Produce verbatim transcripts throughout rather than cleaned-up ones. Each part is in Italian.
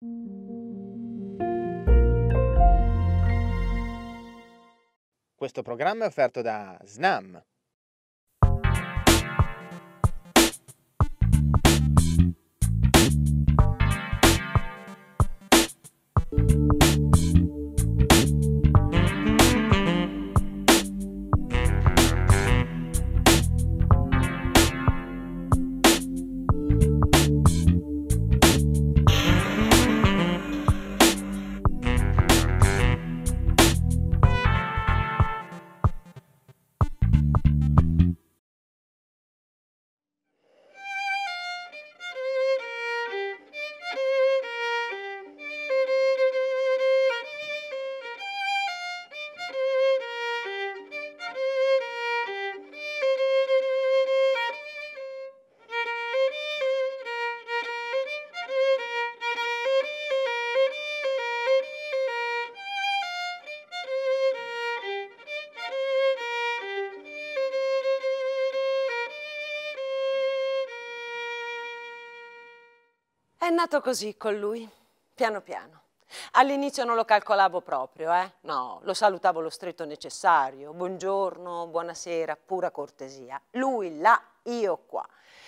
Questo programma è offerto da Snam. È nato così con lui, piano piano. All'inizio non lo calcolavo proprio, eh? No, lo salutavo lo stretto necessario, buongiorno, buonasera, pura cortesia. Lui là, io qua.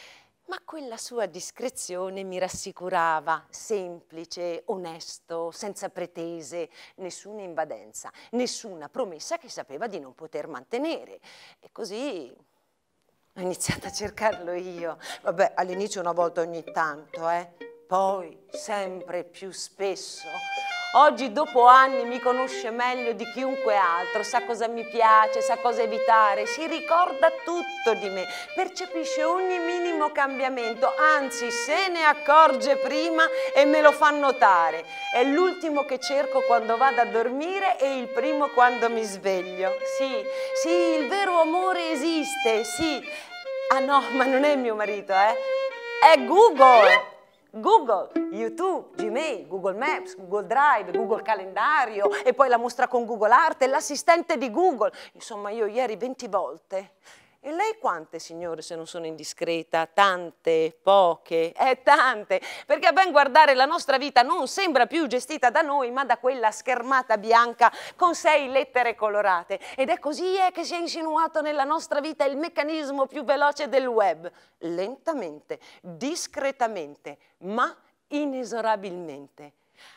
Ma quella sua discrezione mi rassicurava, semplice, onesto, senza pretese, nessuna invadenza, nessuna promessa che sapeva di non poter mantenere. E così ho iniziato a cercarlo io. Vabbè, all'inizio una volta ogni tanto, eh? Poi sempre più spesso. Oggi, dopo anni, mi conosce meglio di chiunque altro, sa cosa mi piace, sa cosa evitare, si ricorda tutto di me, percepisce ogni minimo cambiamento, anzi se ne accorge prima e me lo fa notare. È l'ultimo che cerco quando vado a dormire e il primo quando mi sveglio. Sì, sì, il vero amore esiste, sì. Ah no, ma non è mio marito, eh? È Google! Google, YouTube, Gmail, Google Maps, Google Drive, Google Calendario e poi la mostra con Google Art e l'assistente di Google. Insomma, io ieri venti volte. E lei quante, signore, se non sono indiscreta? Tante, poche, eh tante, perché a ben guardare la nostra vita non sembra più gestita da noi, ma da quella schermata bianca con sei lettere colorate. Ed è così eh, che si è insinuato nella nostra vita il meccanismo più veloce del web. Lentamente, discretamente, ma inesorabilmente.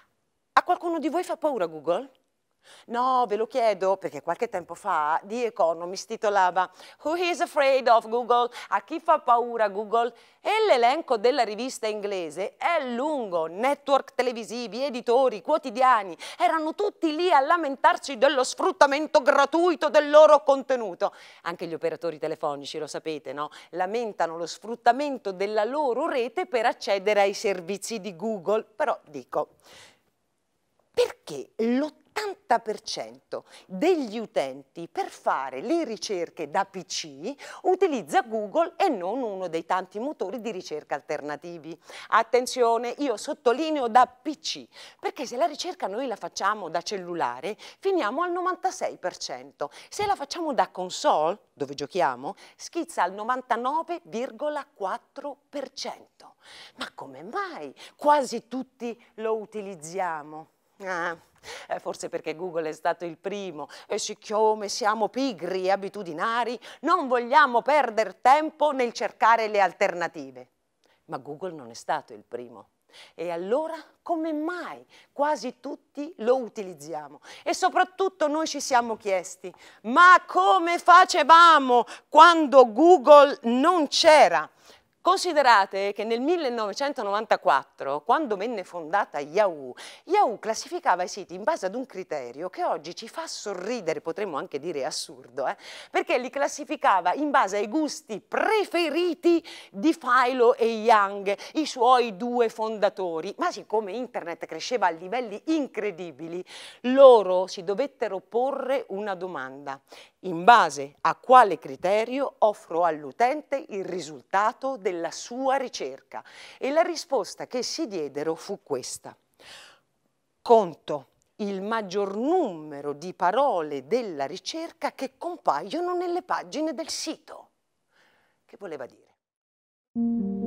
A qualcuno di voi fa paura Google? No, ve lo chiedo perché qualche tempo fa The Economist titolava Who is afraid of Google? A chi fa paura Google? E l'elenco della rivista inglese è lungo, network televisivi, editori, quotidiani, erano tutti lì a lamentarsi dello sfruttamento gratuito del loro contenuto. Anche gli operatori telefonici, lo sapete, no? Lamentano lo sfruttamento della loro rete per accedere ai servizi di Google. Però dico, perché l'ottanta per cento degli utenti per fare le ricerche da P C utilizza Google e non uno dei tanti motori di ricerca alternativi. Attenzione, io sottolineo da P C, perché se la ricerca noi la facciamo da cellulare finiamo al novantasei per cento. Se la facciamo da console, dove giochiamo, schizza al novantanove virgola quattro per cento. Ma come mai quasi tutti lo utilizziamo? Ah, eh, forse perché Google è stato il primo e siccome siamo pigri e abitudinari non vogliamo perdere tempo nel cercare le alternative. Ma Google non è stato il primo. E allora come mai quasi tutti lo utilizziamo? E soprattutto noi ci siamo chiesti, ma come facevamo quando Google non c'era? Considerate che nel millenovecentonovantaquattro, quando venne fondata Yahoo, Yahoo classificava i siti in base ad un criterio che oggi ci fa sorridere, potremmo anche dire assurdo, eh? Perché li classificava in base ai gusti preferiti di Philo e Young, i suoi due fondatori. Ma siccome internet cresceva a livelli incredibili, loro si dovettero porre una domanda. In base a quale criterio offro all'utente il risultato della sua ricerca? E la risposta che si diedero fu questa. Conto il maggior numero di parole della ricerca che compaiono nelle pagine del sito. Che voleva dire?